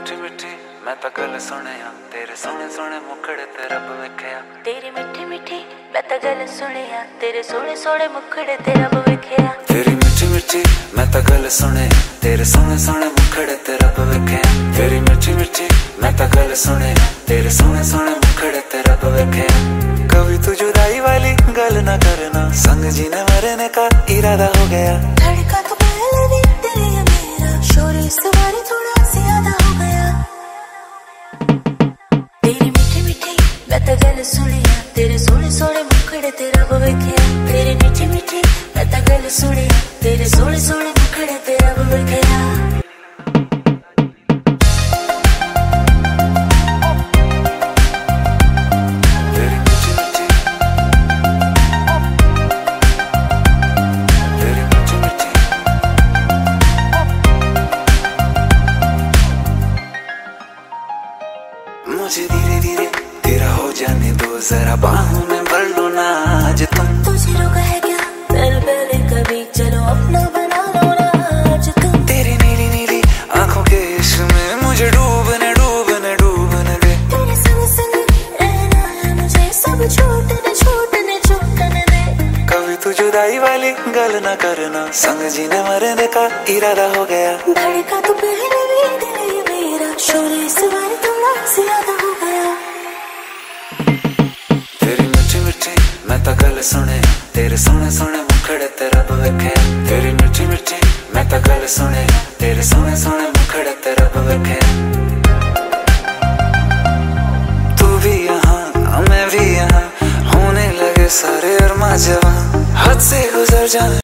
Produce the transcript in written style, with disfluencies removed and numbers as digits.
मिठी मिठी मैं तो गल सुनिया तेरे सोने सोने मुखड़े ते रब वेखिया। तेरी मिठी मिठी मैं तो गल सुनिया तेरे सोने सोने मुखड़े ते रब वेखिया। तेरी मिठी मिठी मैं तो गल सुने तेरे सोने सोने मुखड़े ते रब वेखिया। तेरी मिठी मिठी मैं तो गल सुने तेरे सोने सोने मुखड़े ते रब वेखिया। कभी तू जुदाई वाली गल ना करना, संग जीने मरने का इरादा हो गया। धड़का तो पहले भी तेरे या मेरा, शोर इस बारी थोड़ा ज्यादा हो गया। तेरी मिठी मिठी मैं तो गल सुनिया तेरे सोने सोने मुखड़े ते रब वेखिया। तेरी मिठी मिठी मैं तो गल सुनिया तेरे सोने सोने मुखड़े ते रब वेखिया। मुझे धीरे धीरे तेरा हो जाने दो, जरा बाहों में भर लो ना आज तुम। तुझे रोका है क्या पहले पहले कभी, चलो अपना बना लो ना आज तुम। तेरी नीली नीली आंखों के इश्क में मुझे डूबने डूबने डूबने दे। तेरे संग संग रहना है मुझे, सब छूटने छूटने छूटने दे। कभी तू जुदाई वाली गल ना करना, संग जीने मरने का इरादा हो गया। धड़का तो पहले भी दिल ये मेरा, शोर इस बार थोड़ा ज्यादा हो गया। तेरी मिठी मिठी मैं तो गल सुने तेरे सोने सोने मुखड़े ते रब वेखिया। तेरी मिठी मिठी मैं तो गल सुने तेरे सोने सोने मुखड़े ते रब वेखिया। तू भी यहाँ मैं भी यहाँ, होने लगे सारे अरमा जवां, हद से गुजर जाए।